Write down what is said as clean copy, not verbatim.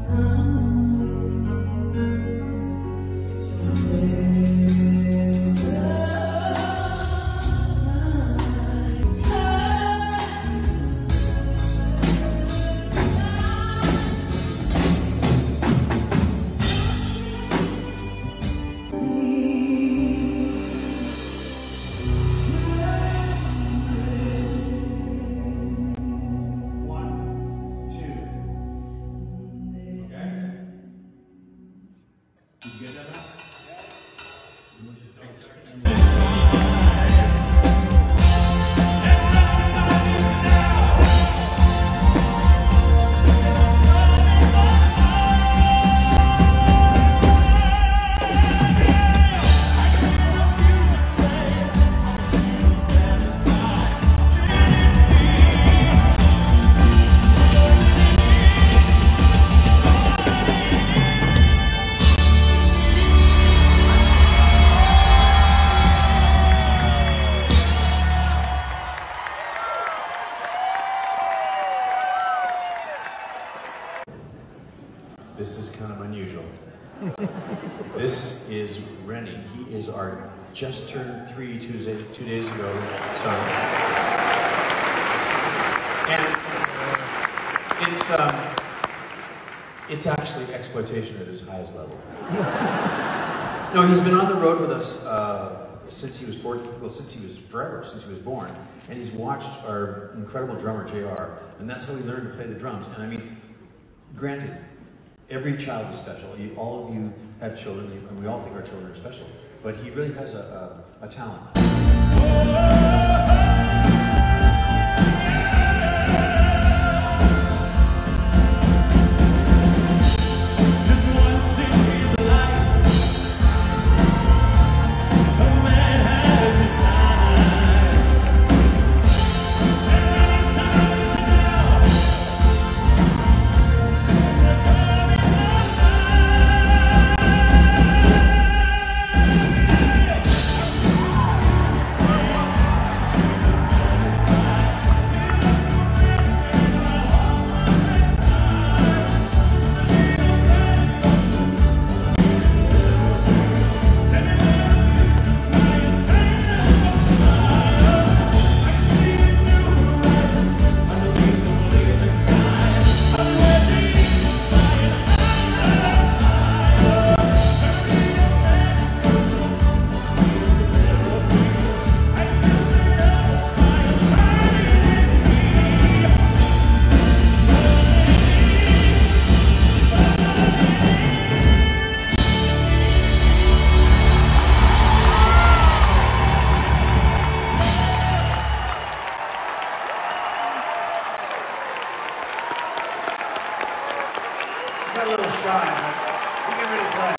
This is kind of unusual. This is Rennie. He is our just turned 3 2 days ago son. And it's actually exploitation at his highest level. No, he's been on the road with us since he was since he was born, and he's watched our incredible drummer JR, and that's how he learned to play the drums. And I mean, granted, every child is special. All of you have children, and we all think our children are special. But he really has a talent. A little shy, but we can really play.